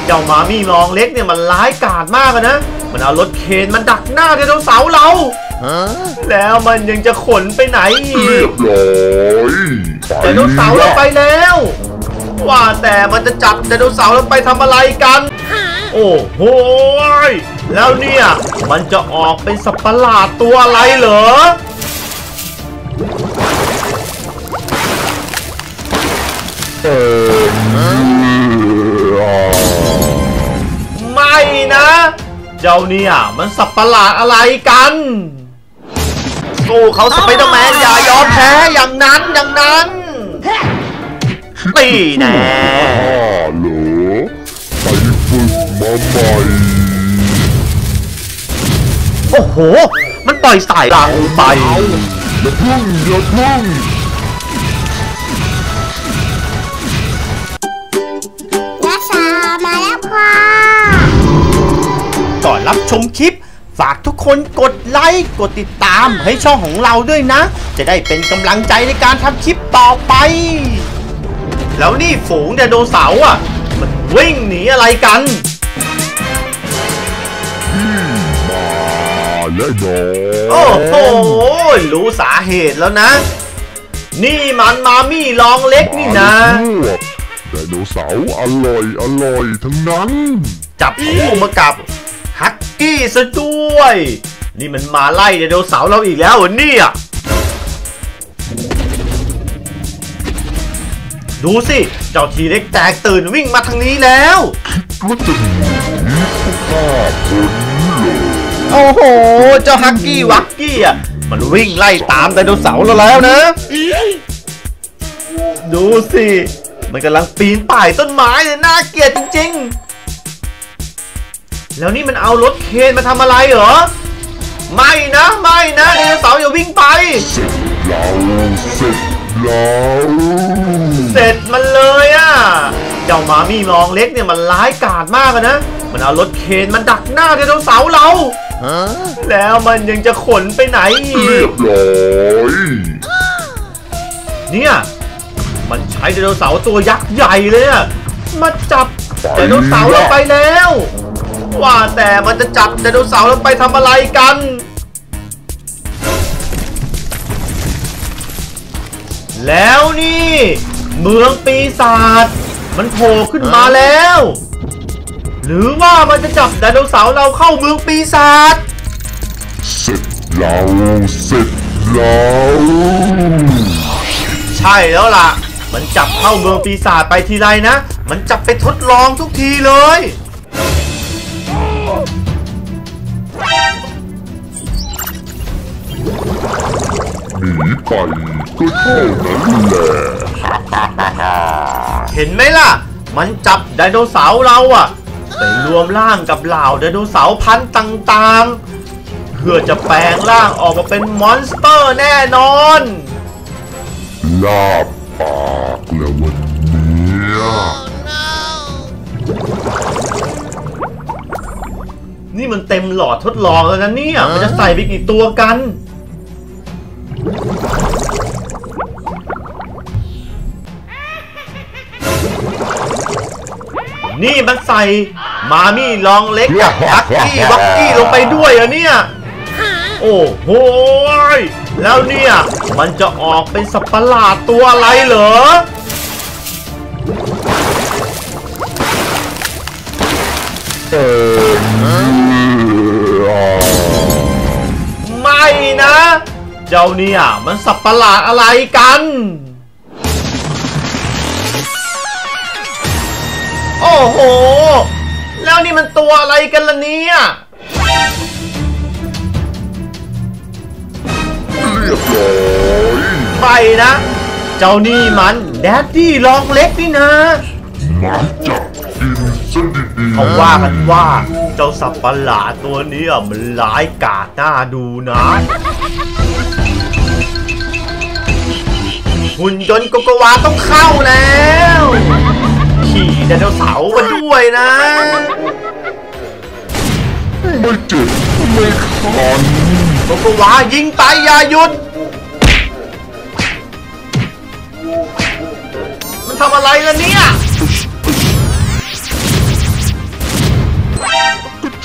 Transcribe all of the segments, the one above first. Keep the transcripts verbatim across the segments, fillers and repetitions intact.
เจ้ามามี่ลองเล็กเนี่ยมันร้ายกาจมากนะมันเอารถเคนมันดักหน้าไดโนเสาร์เราแล้วมันยังจะขนไปไหนอีกไดโนเสาร์เราไปแล้วว่าแต่มันจะจับไดโนเสาร์เราไปทำอะไรกันโอ้โหแล้วเนี่ยมันจะออกเป็นสัตว์ประหลาดตัวอะไรเหรอไม่นะเจ้าเนี่ยมันสัตว์ประหลาดอะไรกันสู้เขาสไปเดอร์แมนอย่ายอมแพ้อย่างนั้นอย่างนั้นตีแน่เหรอไปฝึกมาใหม่โอ้โหมันปล่อยสายลังไปอย่าพึ่งอย่าพึ่งนักษามาแล้วค่ะก่อนรับชมคลิปฝากทุกคนกดไลค์กดติดตามให้ช่องของเราด้วยนะจะได้เป็นกำลังใจในการทำคลิปต่อไปแล้วนี่ฝูงไดโนเสาร์อ่ะมันวิ่งหนีอะไรกันมาแล้วดอโอ้โหรู้สาเหตุแล้วนะนี่มันมามี่ลองเล็กนี่นะไดโนเสาร์อร่อยอร่อยทั้งนั้นจับคู่มากับฮักกี้ซะด้วยนี่มันมาไล่ไดโนเสาร์เราอีกแล้วเหรอเนี่ยดูสิเจ้าทีเล็กแตกตื่นวิ่งมาทางนี้แล้วมันจะหนีข้าคนเลยโอ้โหเจ้าฮักกี้วักกี้อ่ะมันวิ่งไล่ตามไดโนเสาร์เราแล้วนะดูสิมันกำลังปีนป่ายต้นไม้เลยน่าเกลียดจริงๆแล้วนี่มันเอารถเคนมาทำอะไรเหรอไม่นะไม่นะไดโนเสาร์อย่าวิ่งไปเราเสร็จแล้วเสร็จมันเลยอ่ะเจ้ามามี่ลองเล็กเนี่ยมันร้ายกาจมากนะมันเอารถเคนมันดักหน้าไดโนเสาร์เราแล้วมันยังจะขนไปไหนอีกเรียบร้อยเนี่ยมันใช้ไดโนเสาร์ตัวยักษ์ใหญ่เลยอ่ะมาจับไดโนเสาร์เราไปแล้วว่าแต่มันจะจับไดโนเสาร์เราไปทำอะไรกันแล้วนี่เมืองปีศาจมันโผล่ขึ้นมาแล้วหรือว่ามันจะจับไดโนเสาร์เราเข้าเมืองปีศาจเสร็จแล้วเสร็จแล้วใช่แล้วล่ะมันจับเข้าเมืองปีศาจไปทีไรนะมันจับไปทดลองทุกทีเลยหนีไปก็เท่านั้นแหละเห็นไหมล่ะมันจับไดโนเสาร์เราอะไปรวมร่างกับเหล่าไดโนเสาร์พันธุ์ต่างๆเพื่อจะแปลงร่างออกมาเป็นมอนสเตอร์แน่นอนลาบปากแล้ววันนี้นี่มันเต็มหลอดทดลองแล้วนะเนี่ยมันจะใส่ไปกี่ตัวกันนี่มันใส่มามี่ลองเล็กกับฮักกี้วักกี้ลงไปด้วยอะเนี่ยโอ้โหแล้วเนี่ยมันจะออกเป็นสัตว์ประหลาดตัวอะไรเหรอไม่นะเจ้าเนี่ยมันสัตว์ประหลาดอะไรกันโอ้โหแล้วนี่มันตัวอะไรกันล่ะเนี่ยเรียบร้อยไปนะเจ้านี่มันแดดดี้ลองเล็กนี่นะมันจะกินซะดีๆเขาว่ากันว่าเจ้าสัตว์ประหลาดตัวนี้มันร้ายกาจน่าดูนะหุ่นยนต์โกโกวาต้องเข้าแล้วขี่ไดโนเสาร์มาด้วยนะไม่เจ็บไม่คันโกโกวายิงไปอย่าหยุดมันทำอะไรล่ะเนี่ย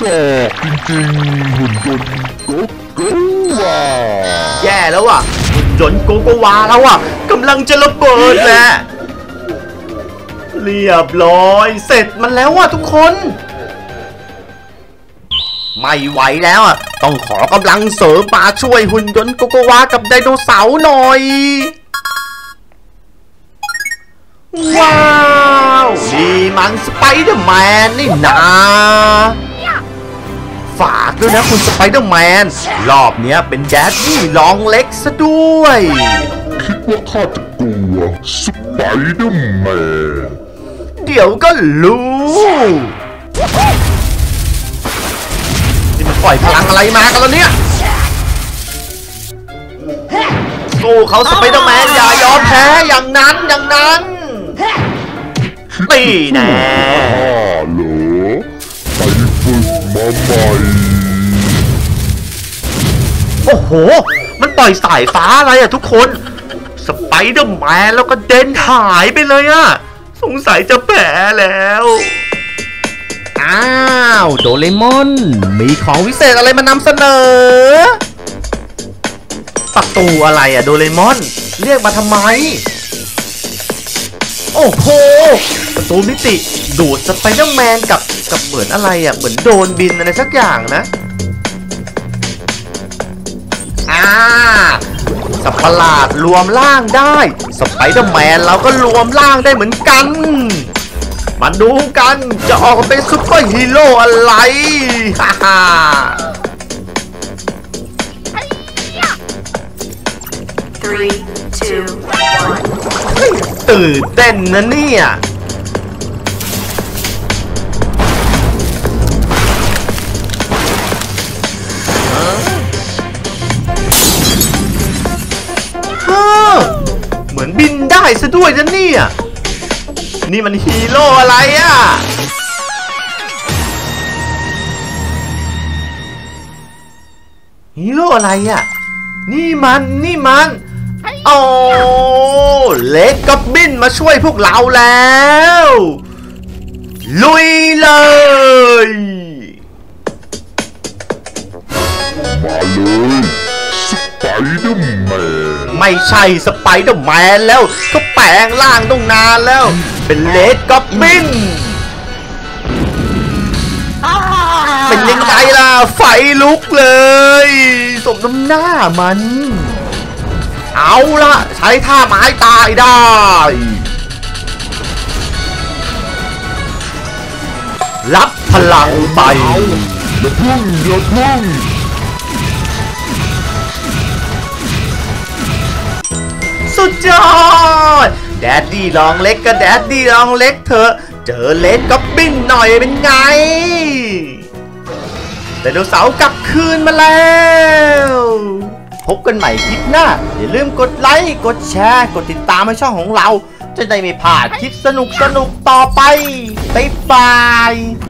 จอกจริงๆหุ่นยนต์โกโก้ว่ะแย่แล้วอ่ะหุ่นยนต์โกโกวาแล้วอ่ะกำลังจะระเบิดแหละเรียบร้อยเสร็จมันแล้วอ่ะทุกคนไม่ไหวแล้วอ่ะต้องขอกำลังเสริมมาช่วยหุ่นยนต์โกโกวากับไดโนเสาร์หน่อยว้าวนี่มันสไปเดอร์แมนนี่นะฝากด้วยนะคุณสไปเดอร์แมนรอบเนี้ยเป็นแดดดี้ลองเล็กซะด้วยคิดว่าข้าจะกลัวสไปเดอร์แมนเดี๋ยวก็รู้นี่มันปล่อยพลังอะไรมากันแล้วเนี่ยสู้เขาสไปเดอร์แมนอย่ายอมแพ้อย่างนั้นอย่างนั้นตีแน่เหรอไปฝึกมาใหม่โอ้โหมันปล่อยสายฟ้าอะไรอะทุกคนสไปเดอร์แมนแล้วก็เดินหายไปเลยอะสงสัยจะแพ้แล้วอ้าวโดเรมอนมีของวิเศษอะไรมานำเสนอประตูอะไรอะโดเรมอนเรียกมาทำไมโอ้โหประตูมิติดูดสไปเดอร์แมนกับกับเหมือนอะไรอ่ะเหมือนโดนบินอะไรสักอย่างนะอ่าสัตว์ประหลาดรวมร่างได้สไปเดอร์แมนเราก็รวมร่างได้เหมือนกันมาดูกันจะออกมาเป็นซุปเปอร์ฮีโร่อะไรฮ่าฮ่าตื่นเต้นนะเนี่ยเหมือนบินได้ซะด้วยนะเนี่ยนี่มันฮีโร่อะไรอ่ะฮีโร่อะไรอ่ะนี่มันนี่มันโอ้เล็กก็บินมาช่วยพวกเราแล้วลุยเลยมาเลยสไปเดอร์แมนไม่ใช่สไปเดอร์แมนแล้วก็แปลงร่างต้องนานแล้วเป็นเล็กก็บินเป็นยังไงล่ะไฟลุกเลยสมน้ำหน้ามันเอาละใช้ท่าไม้ตายได้รับพลังไปอย่าพึ่งอย่าพึ่งสุดยอดแดดดี้ลองเล็กก็แดดดี้ลองเล็กเถอะเจอเล็กก็บินหน่อยเป็นไงไดโนเสาร์กลับคืนมาแล้วพบกันใหม่คลิปหน้าอย่าลืมกดไลค์กดแชร์กดติดตามให้ช่องของเราจะได้ไม่พลาดคลิปสนุกสนุกต่อไปบ๊ายบาย